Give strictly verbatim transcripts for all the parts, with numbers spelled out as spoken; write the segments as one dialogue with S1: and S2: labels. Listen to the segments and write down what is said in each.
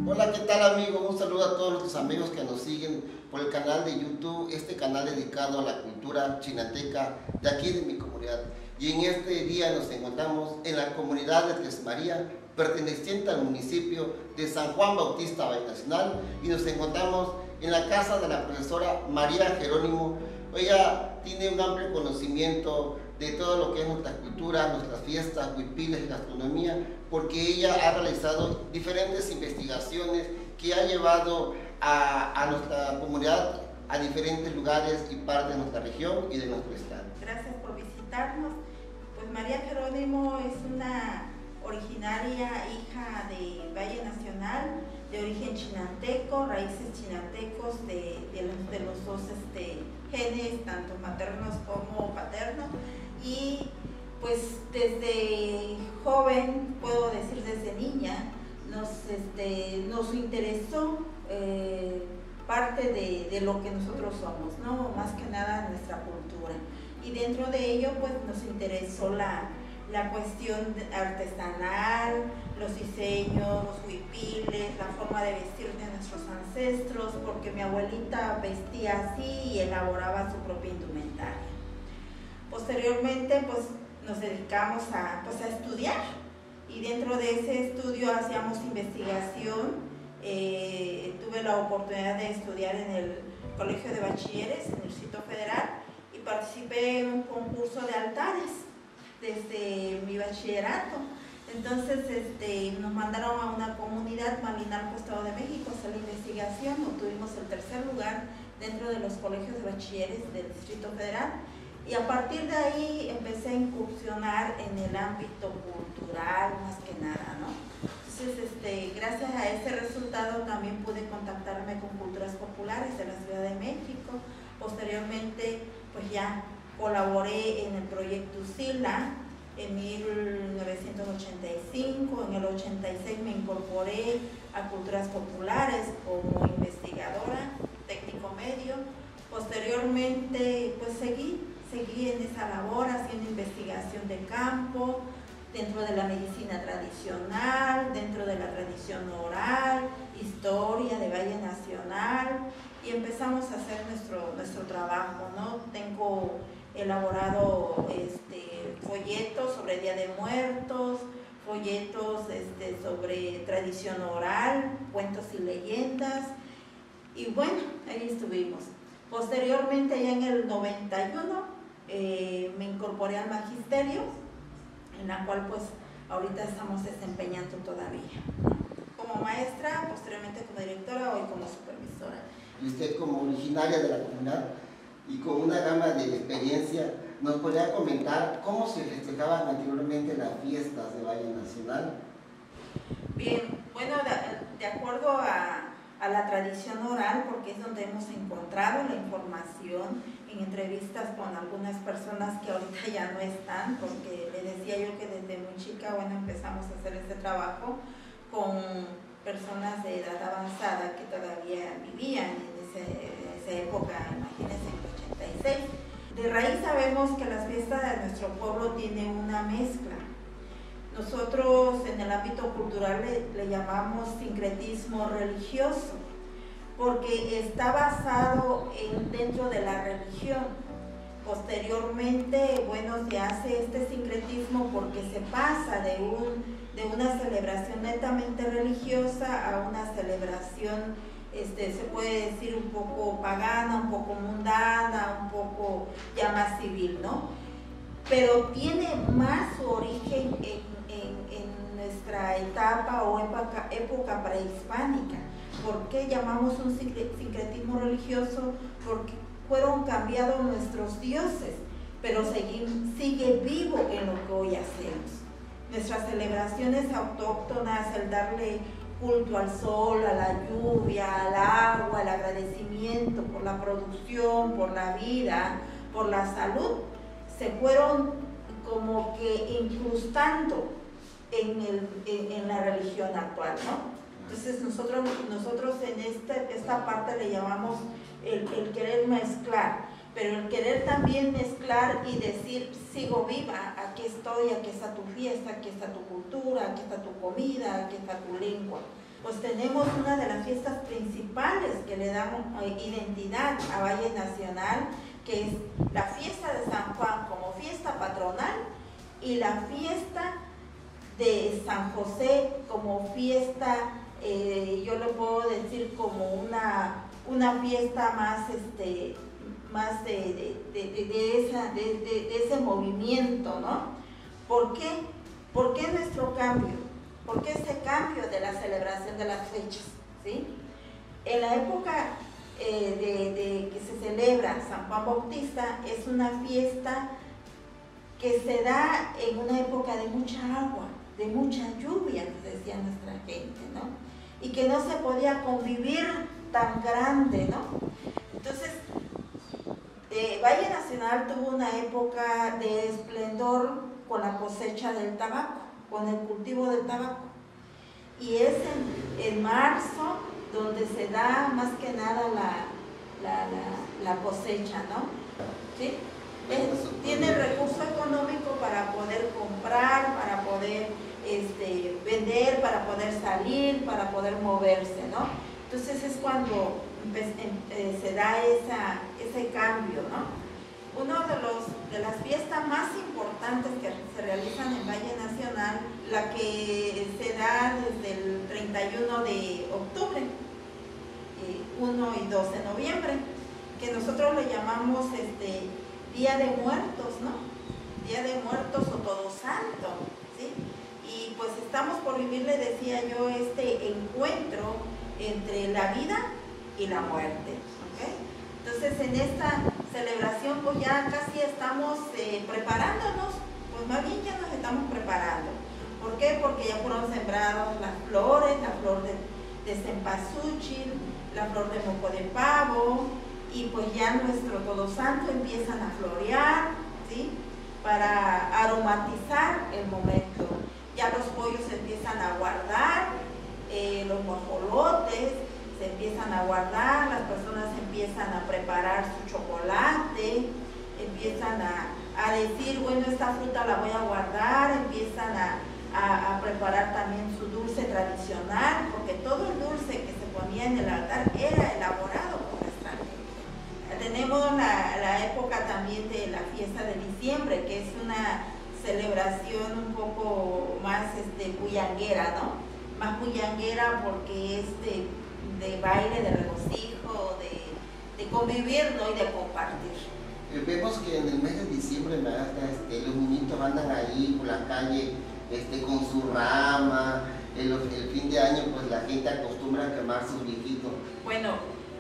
S1: Hola, ¿qué tal amigos? Un saludo a todos nuestros amigos que nos siguen por el canal de YouTube, este canal dedicado a la cultura chinateca de aquí de mi comunidad. Y en este día nos encontramos en la comunidad de Tres María, perteneciente al municipio de San Juan Bautista Valle Nacional, y nos encontramos en la casa de la profesora María Jerónimo. Ella tiene un amplio conocimiento de todo lo que es nuestra cultura, nuestras fiestas, huipiles y gastronomía, porque ella ha realizado diferentes investigaciones que ha llevado a, a nuestra comunidad a diferentes lugares y partes de nuestra región y de nuestro estado.
S2: Gracias por visitarnos. Pues María Jerónimo es una originaria hija de Valle Nacional, de origen chinanteco, raíces chinantecos de, de, los, de los dos este, genes, tanto maternos como paternos, y pues desde joven, puedo decir desde niña, nos, este, nos interesó eh, parte de, de lo que nosotros somos, ¿no? Más que nada nuestra cultura. Y dentro de ello pues nos interesó la, la cuestión artesanal, los diseños, los huipiles, la forma de vestir de nuestros ancestros, porque mi abuelita vestía así y elaboraba su propia indumentaria. Posteriormente pues nos dedicamos a, pues, a estudiar, y dentro de ese estudio hacíamos investigación. Eh, tuve la oportunidad de estudiar en el Colegio de Bachilleres, en el Distrito Federal, y participé en un concurso de altares desde mi bachillerato. Entonces este, nos mandaron a una comunidad, Malinalco, Estado de México, a hacer la investigación. Obtuvimos el tercer lugar dentro de los colegios de bachilleres del Distrito Federal, y a partir de ahí empecé a incursionar en el ámbito cultural, más que nada, ¿no? Entonces, este, gracias a ese resultado también pude contactarme con Culturas Populares de la Ciudad de México. Posteriormente, pues ya colaboré en el proyecto UCILA en mil novecientos ochenta y cinco, en el ochenta y seis me incorporé a Culturas Populares como investigadora, técnico medio. Posteriormente, pues seguí, seguí en esa labor, haciendo investigación de campo, dentro de la medicina tradicional, dentro de la tradición oral, historia de Valle Nacional, y empezamos a hacer nuestro, nuestro trabajo, ¿no? Tengo elaborado este, folletos sobre Día de Muertos, folletos este, sobre tradición oral, cuentos y leyendas, y bueno, ahí estuvimos. Posteriormente, ya en el noventa y uno, eh, me incorporé al magisterio, en la cual pues ahorita estamos desempeñando todavía, como maestra, posteriormente como directora, hoy como supervisora.
S1: Y usted, como originaria de la comunidad y con una gama de experiencia, ¿nos podría comentar cómo se festejaban anteriormente las fiestas de Valle Nacional?
S2: Bien, bueno, de, de acuerdo a, a la tradición oral, porque es donde hemos encontrado la información en entrevistas con algunas personas que ahorita ya no están, porque les decía yo que desde muy chica, bueno, empezamos a hacer este trabajo con personas de edad avanzada que todavía vivían en, ese, en esa época, imagínense, en el ochenta y seis. De raíz sabemos que las fiestas de nuestro pueblo tienen una mezcla. Nosotros en el ámbito cultural le, le llamamos sincretismo religioso, porque está basado en, dentro de la religión. Posteriormente, bueno, se hace este sincretismo porque se pasa de, un, de una celebración netamente religiosa a una celebración, este, se puede decir, un poco pagana, un poco mundana, un poco ya más civil, ¿no? Pero tiene más su origen en, en, en nuestra etapa o época, época prehispánica. ¿Por qué llamamos un sincretismo religioso? Porque fueron cambiados nuestros dioses, pero sigue, sigue vivo en lo que hoy hacemos. Nuestras celebraciones autóctonas, el darle culto al sol, a la lluvia, al agua, el agradecimiento por la producción, por la vida, por la salud, se fueron como que incrustando en, el, en, en la religión actual, ¿no? Entonces nosotros, nosotros en este, esta parte le llamamos el, el querer mezclar, pero el querer también mezclar y decir, sigo viva, aquí estoy, aquí está tu fiesta, aquí está tu cultura, aquí está tu comida, aquí está tu lengua. pues tenemos una de las fiestas principales que le dan identidad a Valle Nacional, que es la fiesta de San Juan como fiesta patronal y la fiesta de San José como fiesta, eh, yo lo puedo decir como una, una fiesta más, este, más de, de, de, de, esa, de, de, de ese movimiento, ¿no? ¿Por qué? ¿Por qué nuestro cambio? ¿Por qué ese cambio de la celebración de las fechas? ¿Sí? En la época eh, de, de que se celebra San Juan Bautista, es una fiesta que se da en una época de mucha agua, de mucha lluvia, decía nuestra gente, ¿no? Y que no se podía convivir tan grande, ¿no? Entonces, eh, Valle Nacional tuvo una época de esplendor con la cosecha del tabaco, con el cultivo del tabaco. Y es en, en marzo donde se da más que nada la, la, la, la cosecha, ¿no? ¿Sí? Es, tiene el recurso económico para poder comprar, para poder este, vender, para poder salir, para poder moverse, ¿no? Entonces es cuando eh, se da esa, ese cambio, ¿no? Uno de, los, de las fiestas más importantes que se realizan en Valle Nacional, la que se da desde el treinta y uno de octubre, eh, uno y dos de noviembre, que nosotros le llamamos este, Día de Muertos, ¿no? Día de Muertos o Todo Santo, ¿sí? Y pues estamos por vivir, le decía yo, este encuentro entre la vida y la muerte, ¿ok? Entonces en esta celebración pues ya casi estamos eh, preparándonos, pues más bien ya nos estamos preparando. ¿Por qué? Porque ya fueron sembradas las flores, la flor de, de cempasúchil, la flor de moco de pavo, y pues ya nuestro Todo Santo empiezan a florear, ¿sí? Para aromatizar el momento. Ya los pollos se empiezan a guardar, eh, los guajolotes se empiezan a guardar, las personas empiezan a preparar su chocolate, empiezan a, a decir, bueno, esta fruta la voy a guardar, empiezan a, a, a preparar también su dulce tradicional, porque todo el dulce que se ponía en el altar era elaborado por nuestra gente. Tenemos la, la época también de la fiesta de diciembre, que es una celebración un poco más este, bullanguera, ¿no? Más bullanguera porque es de de baile, de regocijo, de, de convivir, ¿no? Y de compartir.
S1: Eh, vemos que en el mes de diciembre, maestra, este, los niñitos andan ahí por la calle este, con su rama. El, el fin de año pues la gente acostumbra a quemar sus viejitos.
S2: Bueno,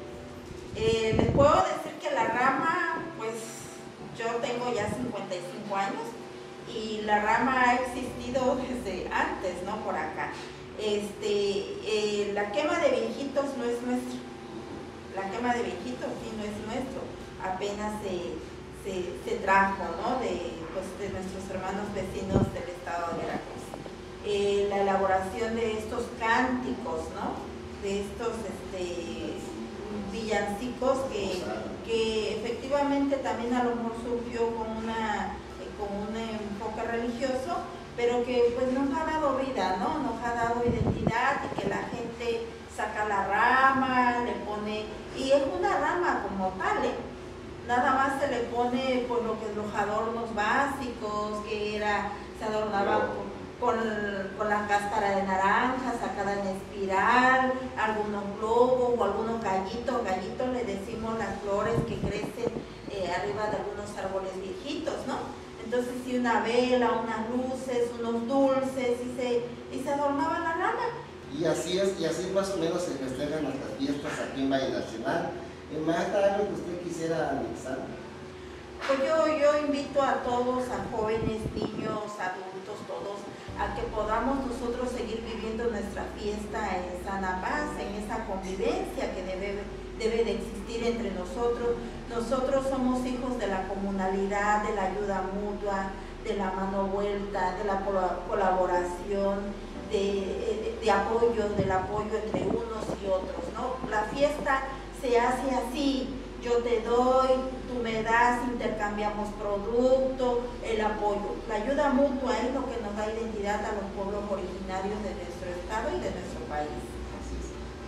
S2: eh, les puedo decir que la rama, pues yo tengo ya cincuenta y cinco años y la rama ha existido desde antes, ¿no? Por acá. Este, eh, la quema de viejitos no es nuestra, la quema de viejitos sí no es nuestro, apenas se, se, se trajo, ¿no? de, pues, de nuestros hermanos vecinos del estado de Veracruz. Eh, la elaboración de estos cánticos, ¿no? De estos este, villancicos que, que efectivamente también a lo mejor surgió con, una, con un enfoque religioso, pero que pues nos ha dado vida, ¿no? Nos ha dado identidad y que la gente saca la rama, le pone, y es una rama como tal, ¿eh? Nada más se le pone por lo que los adornos básicos, que era, se adornaba con, con la cáscara de naranja sacada en espiral, algunos globos o algunos gallitos, gallitos le decimos las flores que crecen eh, arriba de algunos árboles viejitos, ¿no? Entonces sí, una vela, unas luces, unos dulces y se, y se adornaba la rama.
S1: Y así es, y así más o menos se festejan nuestras fiestas aquí en Valle Nacional. ¿Maestra, algo que usted quisiera anexar?
S2: Pues yo, yo invito a todos, a jóvenes, niños, adultos, todos, a que podamos nosotros seguir viviendo nuestra fiesta en sana paz, en esa convivencia que debe, debe de existir entre nosotros. Nosotros somos hijos de la comunalidad, de la ayuda mutua, de la mano vuelta, de la colaboración, de, de, de apoyo, del apoyo entre unos y otros, ¿no? La fiesta se hace así, yo te doy, tú me das, intercambiamos producto, el apoyo. La ayuda mutua es lo que nos da identidad a los pueblos originarios de nuestro estado y de nuestro país.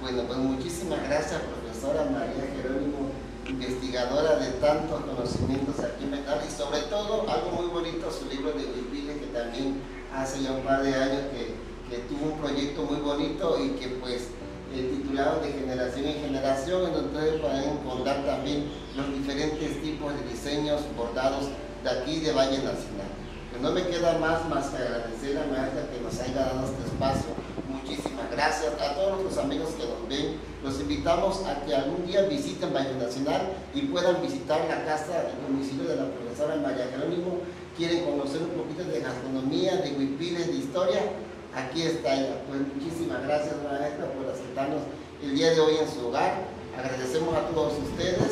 S1: Bueno, pues muchísimas gracias, profesora María Jerónimo, investigadora de tantos conocimientos aquí en Metal, y sobre todo, algo muy bonito, su libro de Huipiles, que también hace ya un par de años que, que tuvo un proyecto muy bonito y que pues eh, titulado De Generación en Generación, en donde ustedes pueden encontrar también los diferentes tipos de diseños bordados de aquí de Valle Nacional. Pues no me queda más más que agradecer a maestra que nos haya dado este espacio. Muchísimas gracias a todos nuestros amigos que nos ven. Los invitamos a que algún día visiten Valle Nacional y puedan visitar la casa, el domicilio de la profesora María Jerónimo. Quieren conocer un poquito de gastronomía, de huipiles, de historia. Aquí está ella. Pues muchísimas gracias, maestra, por aceptarnos el día de hoy en su hogar. Agradecemos a todos ustedes